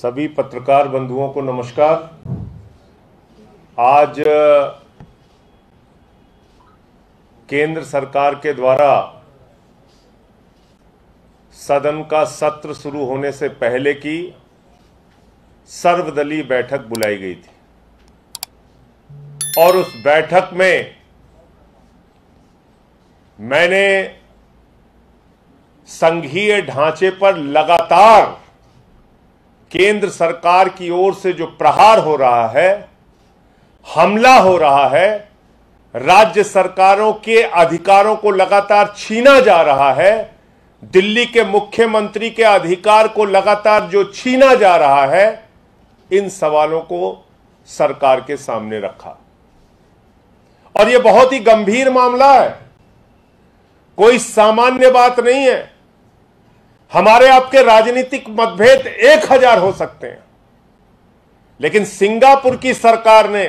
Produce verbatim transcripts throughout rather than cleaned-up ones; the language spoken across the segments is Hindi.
सभी पत्रकार बंधुओं को नमस्कार। आज केंद्र सरकार के द्वारा सदन का सत्र शुरू होने से पहले की सर्वदलीय बैठक बुलाई गई थी और उस बैठक में मैंने संघीय ढांचे पर लगातार केंद्र सरकार की ओर से जो प्रहार हो रहा है, हमला हो रहा है, राज्य सरकारों के अधिकारों को लगातार छीना जा रहा है, दिल्ली के मुख्यमंत्री के अधिकार को लगातार जो छीना जा रहा है, इन सवालों को सरकार के सामने रखा। और यह बहुत ही गंभीर मामला है, कोई सामान्य बात नहीं है। हमारे आपके राजनीतिक मतभेद एक हजार हो सकते हैं, लेकिन सिंगापुर की सरकार ने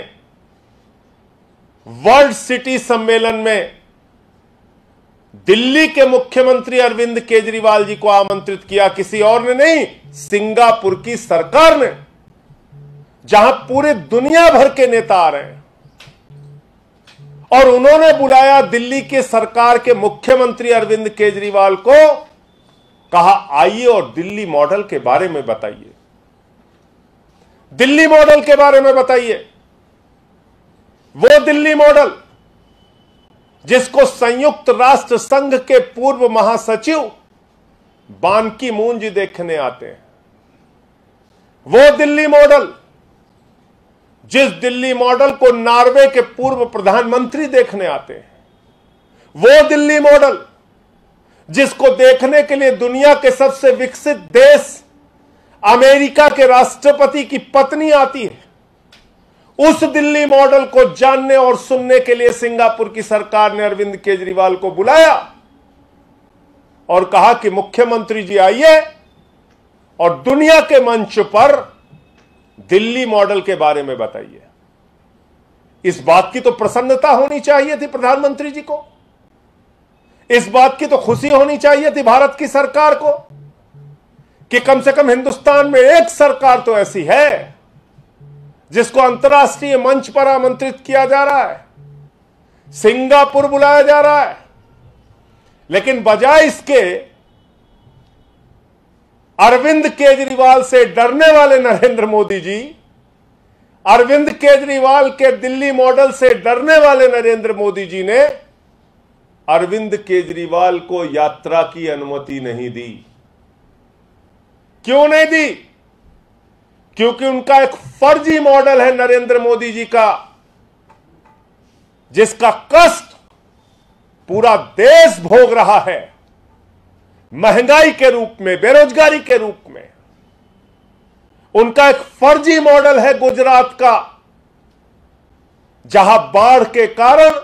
वर्ल्ड सिटी सम्मेलन में दिल्ली के मुख्यमंत्री अरविंद केजरीवाल जी को आमंत्रित किया, किसी और ने नहीं, सिंगापुर की सरकार ने, जहां पूरे दुनिया भर के नेता आ रहे हैं। और उन्होंने बुलाया दिल्ली के सरकार के मुख्यमंत्री अरविंद केजरीवाल को, कहा आइए और दिल्ली मॉडल के बारे में बताइए, दिल्ली मॉडल के बारे में बताइए। वो दिल्ली मॉडल जिसको संयुक्त राष्ट्र संघ के पूर्व महासचिव बान की मून जी देखने आते हैं, वो दिल्ली मॉडल जिस दिल्ली मॉडल को नॉर्वे के पूर्व प्रधानमंत्री देखने आते हैं, वो दिल्ली मॉडल जिसको देखने के लिए दुनिया के सबसे विकसित देश अमेरिका के राष्ट्रपति की पत्नी आती है, उस दिल्ली मॉडल को जानने और सुनने के लिए सिंगापुर की सरकार ने अरविंद केजरीवाल को बुलाया और कहा कि मुख्यमंत्री जी आइए और दुनिया के मंच पर दिल्ली मॉडल के बारे में बताइए। इस बात की तो प्रसन्नता होनी चाहिए थी प्रधानमंत्री जी को, इस बात की तो खुशी होनी चाहिए थी भारत की सरकार को कि कम से कम हिंदुस्तान में एक सरकार तो ऐसी है जिसको अंतर्राष्ट्रीय मंच पर आमंत्रित किया जा रहा है, सिंगापुर बुलाया जा रहा है। लेकिन बजाय इसके अरविंद केजरीवाल से डरने वाले नरेंद्र मोदी जी, अरविंद केजरीवाल के दिल्ली मॉडल से डरने वाले नरेंद्र मोदी जी ने अरविंद केजरीवाल को यात्रा की अनुमति नहीं दी। क्यों नहीं दी? क्योंकि उनका एक फर्जी मॉडल है नरेंद्र मोदी जी का, जिसका कष्ट पूरा देश भोग रहा है, महंगाई के रूप में, बेरोजगारी के रूप में। उनका एक फर्जी मॉडल है गुजरात का, जहां बाढ़ के कारण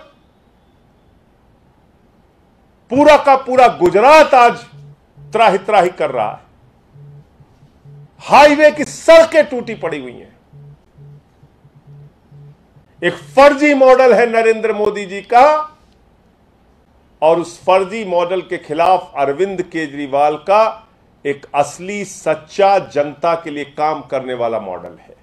पूरा का पूरा गुजरात आज त्राही त्राही कर रहा है, हाईवे की सड़कें टूटी पड़ी हुई हैं। एक फर्जी मॉडल है नरेंद्र मोदी जी का, और उस फर्जी मॉडल के खिलाफ अरविंद केजरीवाल का एक असली सच्चा जनता के लिए काम करने वाला मॉडल है।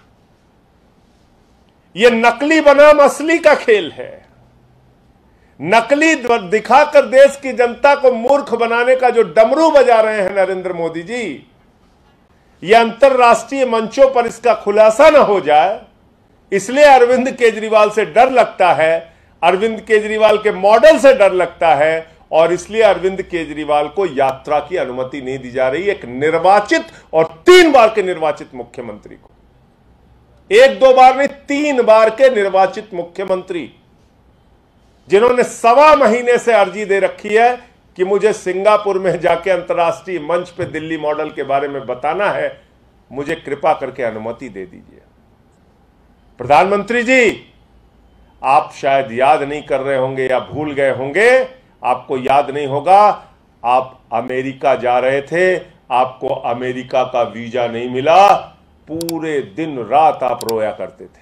यह नकली बनाम असली का खेल है। नकली दिखाकर देश की जनता को मूर्ख बनाने का जो डमरू बजा रहे हैं नरेंद्र मोदी जी, यह अंतरराष्ट्रीय मंचों पर इसका खुलासा न हो जाए, इसलिए अरविंद केजरीवाल से डर लगता है, अरविंद केजरीवाल के मॉडल से डर लगता है, और इसलिए अरविंद केजरीवाल को यात्रा की अनुमति नहीं दी जा रही। एक निर्वाचित और तीन बार के निर्वाचित मुख्यमंत्री को, एक दो बार नहीं, तीन बार के निर्वाचित मुख्यमंत्री, जिन्होंने सवा महीने से अर्जी दे रखी है कि मुझे सिंगापुर में जाके अंतर्राष्ट्रीय मंच पे दिल्ली मॉडल के बारे में बताना है, मुझे कृपा करके अनुमति दे दीजिए। प्रधानमंत्री जी, आप शायद याद नहीं कर रहे होंगे या भूल गए होंगे, आपको याद नहीं होगा, आप अमेरिका जा रहे थे, आपको अमेरिका का वीजा नहीं मिला, पूरे दिन रात आप रोया करते थे,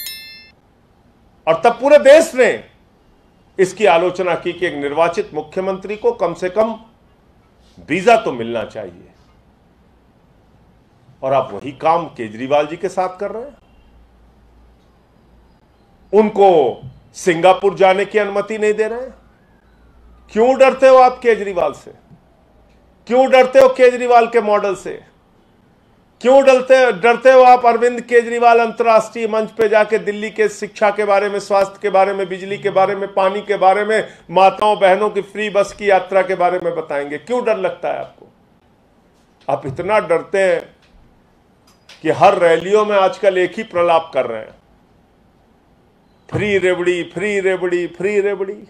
और तब पूरे देश ने इसकी आलोचना की कि एक निर्वाचित मुख्यमंत्री को कम से कम वीजा तो मिलना चाहिए। और आप वही काम केजरीवाल जी के साथ कर रहे हैं। उनको सिंगापुर जाने की अनुमति नहीं दे रहे हैं। क्यों डरते हो आप केजरीवाल से? क्यों डरते हो केजरीवाल के मॉडल से? क्यों डरते डरते हो आप अरविंद केजरीवाल अंतर्राष्ट्रीय मंच पे जाके दिल्ली के शिक्षा के बारे में, स्वास्थ्य के बारे में, बिजली के बारे में, पानी के बारे में, माताओं बहनों की फ्री बस की यात्रा के बारे में बताएंगे? क्यों डर लगता है आपको? आप इतना डरते हैं कि हर रैलियों में आजकल एक ही प्रलाप कर रहे हैं, फ्री रेवड़ी, फ्री रेवड़ी, फ्री रेवड़ी।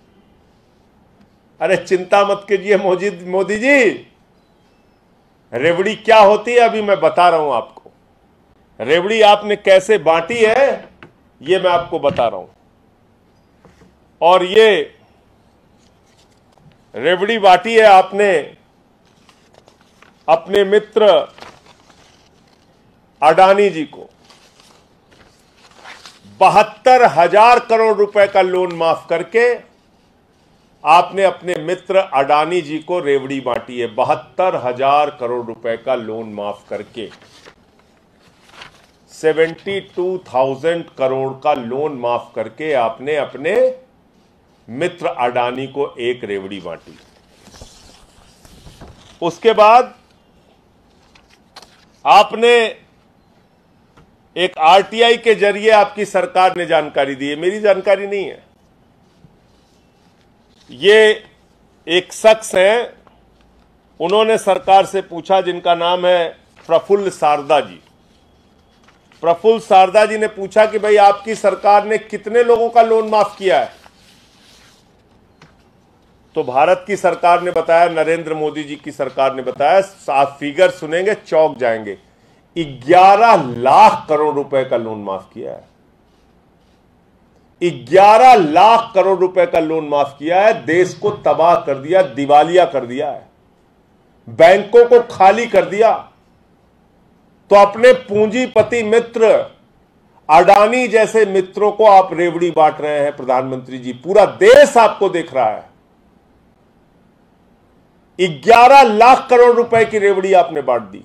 अरे चिंता मत कीजिए मोदी मोदी जी, रेवड़ी क्या होती है अभी मैं बता रहा हूं आपको। रेवड़ी आपने कैसे बांटी है ये मैं आपको बता रहा हूं। और ये रेवड़ी बांटी है आपने अपने मित्र अडानी जी को। बहत्तर हजार करोड़ रुपए का लोन माफ करके आपने अपने मित्र अडानी जी को रेवड़ी बांटी है। बहत्तर हजार करोड़ रुपए का लोन माफ करके बहत्तर हज़ार करोड़ का लोन माफ करके आपने अपने मित्र अडानी को एक रेवड़ी बांटी। उसके बाद आपने एक आरटीआई के जरिए आपकी सरकार ने जानकारी दी है, मेरी जानकारी नहीं है। ये एक शख्स हैं, उन्होंने सरकार से पूछा, जिनका नाम है प्रफुल्ल सारदा जी। प्रफुल्ल सारदा जी ने पूछा कि भाई आपकी सरकार ने कितने लोगों का लोन माफ किया है? तो भारत की सरकार ने बताया, नरेंद्र मोदी जी की सरकार ने बताया, आप फिगर सुनेंगे चौंक जाएंगे, ग्यारह लाख करोड़ रुपए का लोन माफ किया है। ग्यारह लाख करोड़ रुपए का लोन माफ किया है। देश को तबाह कर दिया, दिवालिया कर दिया है, बैंकों को खाली कर दिया। तो अपने पूंजीपति मित्र अडानी जैसे मित्रों को आप रेवड़ी बांट रहे हैं प्रधानमंत्री जी। पूरा देश आपको देख रहा है। ग्यारह लाख करोड़ रुपए की रेवड़ी आपने बांट दी।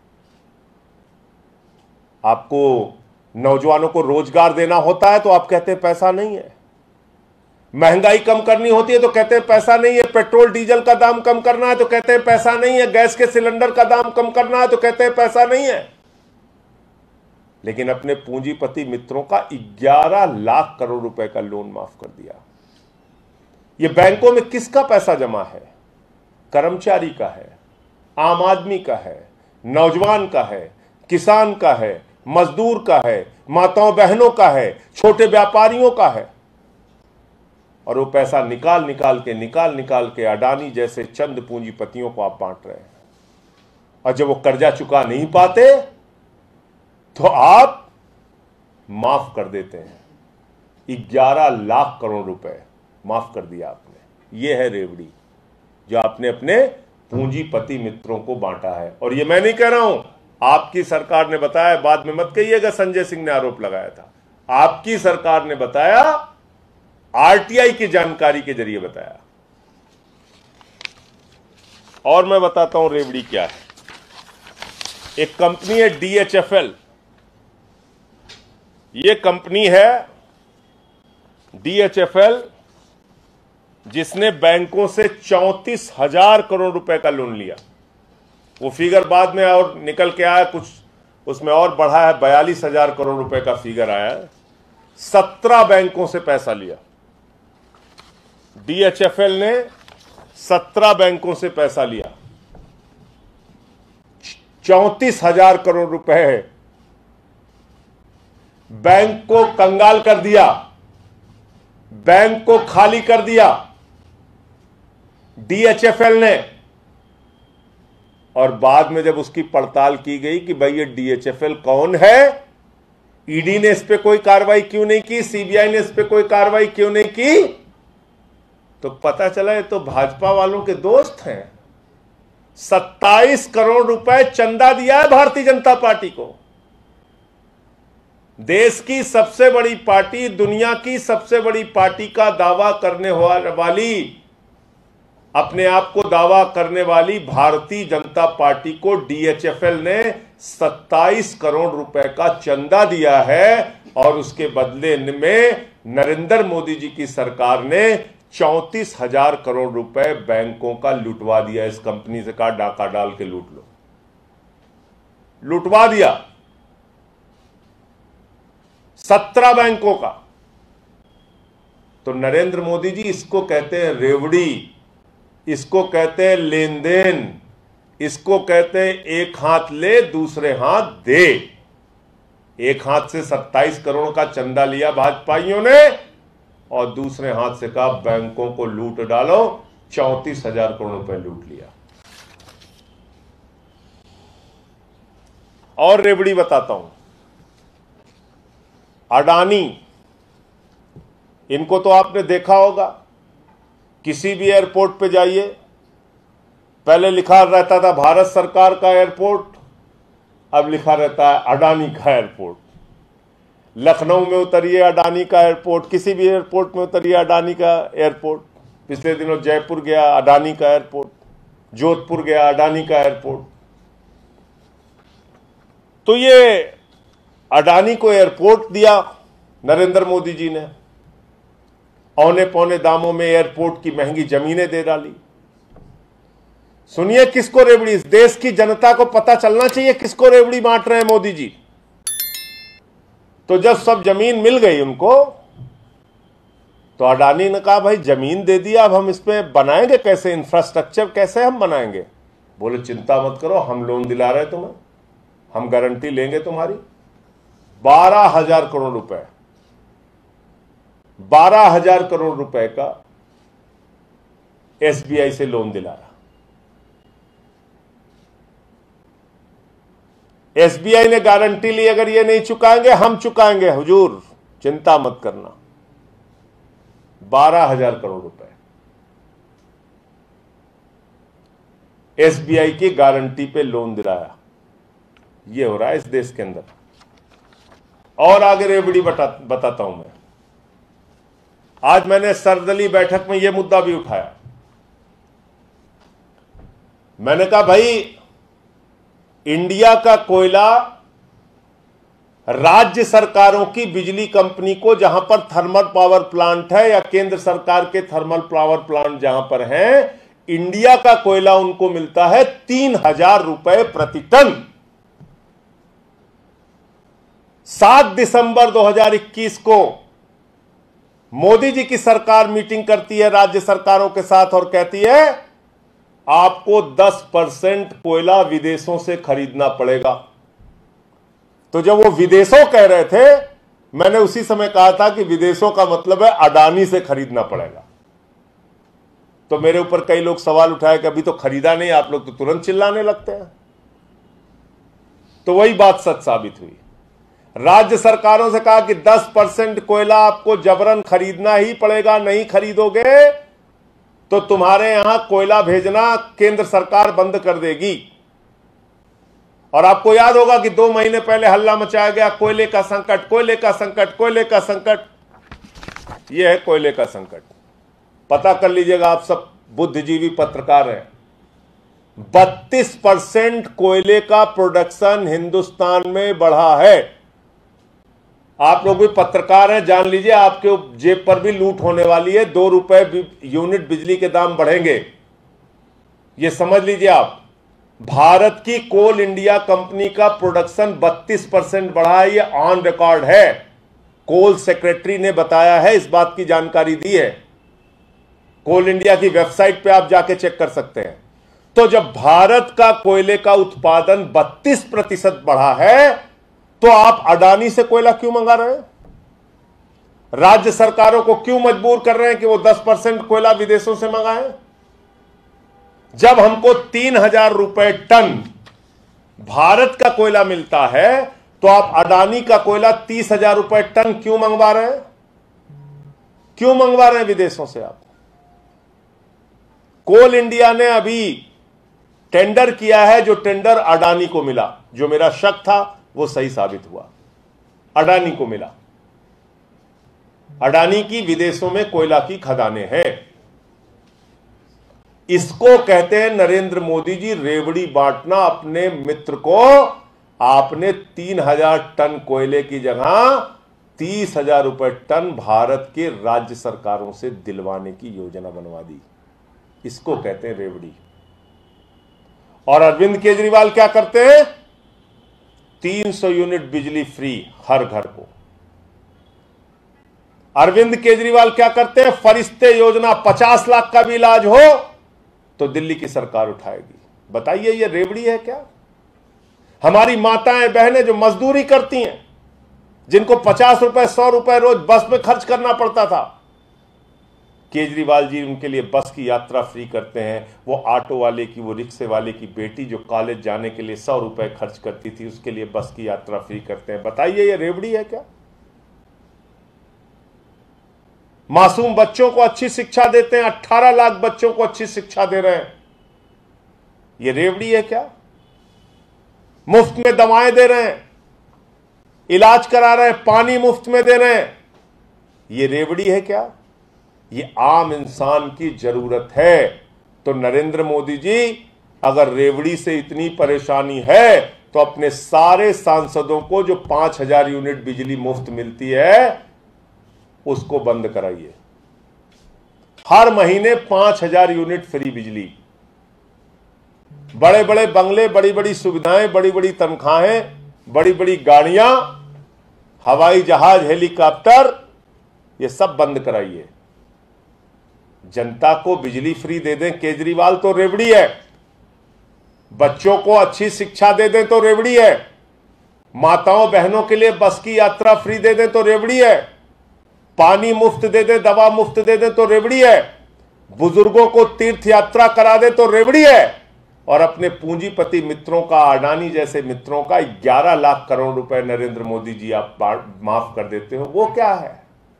आपको नौजवानों को रोजगार देना होता है तो आप कहते हैं पैसा नहीं है। महंगाई कम करनी होती है तो कहते हैं पैसा नहीं है। पेट्रोल डीजल का दाम कम करना है तो कहते हैं पैसा नहीं है। गैस के सिलेंडर का दाम कम करना है तो कहते हैं पैसा नहीं है। लेकिन अपने पूंजीपति मित्रों का ग्यारह लाख करोड़ रुपए का लोन माफ कर दिया। यह बैंकों में किसका पैसा जमा है? कर्मचारी का है, आम आदमी का है, नौजवान का है, किसान का है, मजदूर का है, माताओं बहनों का है, छोटे व्यापारियों का है। और वो पैसा निकाल निकाल के निकाल निकाल के अडानी जैसे चंद पूंजीपतियों को आप बांट रहे हैं। और जब वो कर्जा चुका नहीं पाते तो आप माफ कर देते हैं। ग्यारह लाख करोड़ रुपए माफ कर दिया आपने। ये है रेवड़ी जो आपने अपने पूंजीपति मित्रों को बांटा है। और ये मैं नहीं कह रहा हूं, आपकी सरकार ने बताया। बाद में मत कहिएगा संजय सिंह ने आरोप लगाया था। आपकी सरकार ने बताया, आरटीआई की जानकारी के जरिए बताया। और मैं बताता हूं रेवड़ी क्या है। एक कंपनी है डीएचएफएल। ये कंपनी है डीएचएफएल जिसने बैंकों से चौंतीस हजार करोड़ रुपए का लोन लिया। वो फिगर बाद में और निकल के आया, कुछ उसमें और बढ़ा है, बयालीस हजार करोड़ रुपए का फिगर आया है। सत्रह बैंकों से पैसा लिया डीएचएफएल ने, सत्रह बैंकों से पैसा लिया, चौंतीस हजार करोड़ रुपए बैंक को कंगाल कर दिया, बैंक को खाली कर दिया डीएचएफएल ने। और बाद में जब उसकी पड़ताल की गई कि भाई ये डीएचएफएल कौन है, ईडी ने इस पे कोई कार्रवाई क्यों नहीं की, सीबीआई ने इस पे कोई कार्रवाई क्यों नहीं की, तो पता चला ये तो भाजपा वालों के दोस्त हैं। सत्ताईस करोड़ रुपए चंदा दिया है भारतीय जनता पार्टी को। देश की सबसे बड़ी पार्टी, दुनिया की सबसे बड़ी पार्टी का दावा करने वाली, अपने आप को दावा करने वाली भारतीय जनता पार्टी को डीएचएफएल ने सत्ताईस करोड़ रुपए का चंदा दिया है और उसके बदले में नरेंद्र मोदी जी की सरकार ने चौंतीस हजार करोड़ रुपए बैंकों का लुटवा दिया। इस कंपनी से कहा डाका डाल के लूट लो, लुटवा दिया सत्रह बैंकों का। तो नरेंद्र मोदी जी, इसको कहते हैं रेवड़ी, इसको कहते हैं लेन देन, इसको कहते हैं एक हाथ ले दूसरे हाथ दे। एक हाथ से सत्ताईस करोड़ का चंदा लिया भाजपाइयों ने और दूसरे हाथ से कहा बैंकों को लूट डालो, चौंतीस हजार करोड़ रुपए लूट लिया। और रेवड़ी बताता हूं, अडानी, इनको तो आपने देखा होगा, किसी भी एयरपोर्ट पे जाइए, पहले लिखा रहता था भारत सरकार का एयरपोर्ट, अब लिखा रहता है अडानी का एयरपोर्ट। लखनऊ में उतरिए अडानी का एयरपोर्ट, किसी भी एयरपोर्ट में उतरिए अडानी का एयरपोर्ट। पिछले दिनों जयपुर गया अडानी का एयरपोर्ट, जोधपुर गया अडानी का एयरपोर्ट। तो ये अडानी को एयरपोर्ट दिया नरेंद्र मोदी जी ने, औने पौने दामों में एयरपोर्ट की महंगी जमीनें दे डाली। सुनिए किसको रेवड़ी, इस देश की जनता को पता चलना चाहिए किसको रेवड़ी बांट रहे हैं मोदी जी। तो जब सब जमीन मिल गई उनको, तो अडानी ने कहा भाई जमीन दे दिया, अब हम इसमें बनाएंगे कैसे, इंफ्रास्ट्रक्चर कैसे हम बनाएंगे। बोले चिंता मत करो, हम लोन दिला रहे तुम्हें, हम गारंटी लेंगे तुम्हारी। बारह हजार करोड़ रुपए बारह हजार करोड़ रुपए का एसबीआई से लोन दिलाया। एसबीआई ने गारंटी ली, अगर ये नहीं चुकाएंगे हम चुकाएंगे हुजूर, चिंता मत करना। बारह हजार करोड़ रुपए एसबीआई की गारंटी पे लोन दिलाया। ये हो रहा है इस देश के अंदर। और आगे रेवड़ी बता, बताता हूं मैं। आज मैंने सर्वदलीय बैठक में यह मुद्दा भी उठाया। मैंने कहा भाई इंडिया का कोयला राज्य सरकारों की बिजली कंपनी को, जहां पर थर्मल पावर प्लांट है या केंद्र सरकार के थर्मल पावर प्लांट जहां पर हैं, इंडिया का कोयला उनको मिलता है तीन हजार रुपए प्रति टन। सात दिसंबर दो हजार इक्कीस को मोदी जी की सरकार मीटिंग करती है राज्य सरकारों के साथ और कहती है आपको दस परसेंट कोयला विदेशों से खरीदना पड़ेगा। तो जब वो विदेशों कह रहे थे, मैंने उसी समय कहा था कि विदेशों का मतलब है अडानी से खरीदना पड़ेगा। तो मेरे ऊपर कई लोग सवाल उठाए कि अभी तो खरीदा नहीं, आप लोग तो तुरंत चिल्लाने लगते हैं। तो वही बात सच साबित हुई। राज्य सरकारों से कहा कि दस परसेंट कोयला आपको जबरन खरीदना ही पड़ेगा, नहीं खरीदोगे तो तुम्हारे यहां कोयला भेजना केंद्र सरकार बंद कर देगी। और आपको याद होगा कि दो महीने पहले हल्ला मचाया गया, कोयले का संकट, कोयले का संकट, कोयले का संकट। यह है कोयले का संकट। पता कर लीजिएगा, आप सब बुद्धिजीवी पत्रकार हैं। बत्तीस परसेंट कोयले का प्रोडक्शन हिंदुस्तान में बढ़ा है। आप लोग भी पत्रकार हैं, जान लीजिए आपके जेब पर भी लूट होने वाली है। दो रुपए यूनिट बिजली के दाम बढ़ेंगे, ये समझ लीजिए आप। भारत की कोल इंडिया कंपनी का प्रोडक्शन बत्तीस परसेंट बढ़ा है, ये ऑन रिकॉर्ड है। कोल सेक्रेटरी ने बताया है, इस बात की जानकारी दी है। कोल इंडिया की वेबसाइट पे आप जाके चेक कर सकते हैं। तो जब भारत का कोयले का उत्पादन बत्तीस प्रतिशत बढ़ा है, तो आप अडानी से कोयला क्यों मंगा रहे हैं? राज्य सरकारों को क्यों मजबूर कर रहे हैं कि वो दस परसेंट कोयला विदेशों से मंगाएं? जब हमको तीन हजार रुपए टन भारत का कोयला मिलता है, तो आप अडानी का कोयला तीस हजार रुपए टन क्यों मंगवा रहे हैं? क्यों मंगवा रहे हैं विदेशों से आप? कोल इंडिया ने अभी टेंडर किया है, जो टेंडर अडानी को मिला, जो मेरा शक था वो सही साबित हुआ। अडानी को मिला। अडानी की विदेशों में कोयला की खदानें हैं। इसको कहते हैं नरेंद्र मोदी जी रेवड़ी बांटना, अपने मित्र को आपने तीन हजार टन कोयले की जगह तीस हजार रुपए टन भारत के राज्य सरकारों से दिलवाने की योजना बनवा दी। इसको कहते हैं रेवड़ी। और अरविंद केजरीवाल क्या करते हैं? तीन सौ यूनिट बिजली फ्री हर घर को। अरविंद केजरीवाल क्या करते हैं? फरिश्ते योजना, पचास लाख का भी इलाज हो तो दिल्ली की सरकार उठाएगी। बताइए ये रेवड़ी है क्या? हमारी माताएं बहनें जो मजदूरी करती हैं, जिनको पचास रुपए सौ रुपए रोज बस में खर्च करना पड़ता था, केजरीवाल जी उनके लिए बस की यात्रा फ्री करते हैं। वो ऑटो वाले की, वो रिक्शे वाले की बेटी जो कॉलेज जाने के लिए सौ रुपए खर्च करती थी, उसके लिए बस की यात्रा फ्री करते हैं। बताइए ये रेवड़ी है क्या? मासूम बच्चों को अच्छी शिक्षा देते हैं, अठारह लाख बच्चों को अच्छी शिक्षा दे रहे हैं। ये रेवड़ी है क्या? मुफ्त में दवाएं दे रहे हैं, इलाज करा रहे हैं, पानी मुफ्त में दे रहे हैं। ये रेवड़ी है क्या? ये आम इंसान की जरूरत है। तो नरेंद्र मोदी जी, अगर रेवड़ी से इतनी परेशानी है तो अपने सारे सांसदों को जो पांच हजार यूनिट बिजली मुफ्त मिलती है उसको बंद कराइए। हर महीने पांच हजार यूनिट फ्री बिजली, बड़े बड़े बंगले, बड़ी बड़ी सुविधाएं, बड़ी बड़ी तनख्वाहें, बड़ी बड़ी गाड़ियां, हवाई जहाज, हेलीकॉप्टर, ये सब बंद कराइए। जनता को बिजली फ्री दे दें केजरीवाल तो रेवड़ी है। बच्चों को अच्छी शिक्षा दे दें तो रेवड़ी है। माताओं बहनों के लिए बस की यात्रा फ्री दे दें तो रेवड़ी है। पानी मुफ्त दे दें, दवा मुफ्त दे दें तो रेवड़ी है। बुजुर्गों को तीर्थ यात्रा करा दे तो रेवड़ी है। और अपने पूंजीपति मित्रों का, अडानी जैसे मित्रों का ग्यारह लाख करोड़ रुपए नरेंद्र मोदी जी आप माफ कर देते हो, वो क्या है?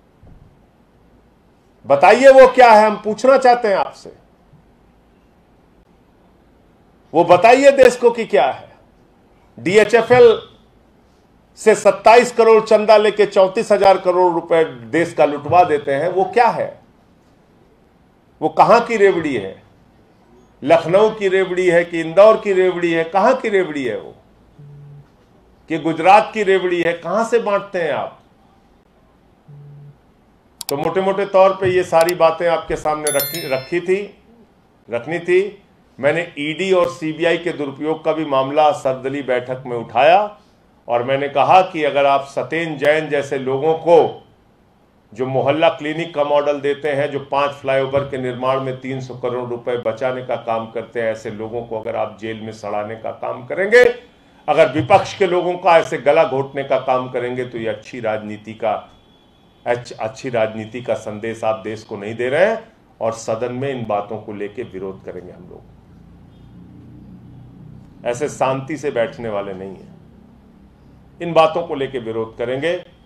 बताइए वो क्या है? हम पूछना चाहते हैं आपसे, वो बताइए देश को कि क्या है। डीएचएफएल से सत्ताईस करोड़ चंदा लेके चौंतीस हजार करोड़ रुपए देश का लुटवा देते हैं, वो क्या है? वो कहां की रेवड़ी है? लखनऊ की रेवड़ी है कि इंदौर की रेवड़ी है? कहां की रेवड़ी है वो? कि गुजरात की रेवड़ी है? कहां से बांटते हैं आप? तो मोटे मोटे तौर पे ये सारी बातें आपके सामने रखी रखी थी रखनी थी। मैंने ईडी और सीबीआई के दुरुपयोग का भी मामला सर्वदलीय बैठक में उठाया और मैंने कहा कि अगर आप सत्येंद्र जैन जैसे लोगों को, जो मोहल्ला क्लिनिक का मॉडल देते हैं, जो पांच फ्लाईओवर के निर्माण में तीन सौ करोड़ रुपए बचाने का काम करते हैं, ऐसे लोगों को अगर आप जेल में सड़ाने का काम करेंगे, अगर विपक्ष के लोगों का ऐसे गला घोटने का काम करेंगे, तो ये अच्छी राजनीति का अच्छी राजनीति का संदेश आप देश को नहीं दे रहे हैं। और सदन में इन बातों को लेकर विरोध करेंगे हम लोग। ऐसे शांति से बैठने वाले नहीं हैं। इन बातों को लेकर विरोध करेंगे।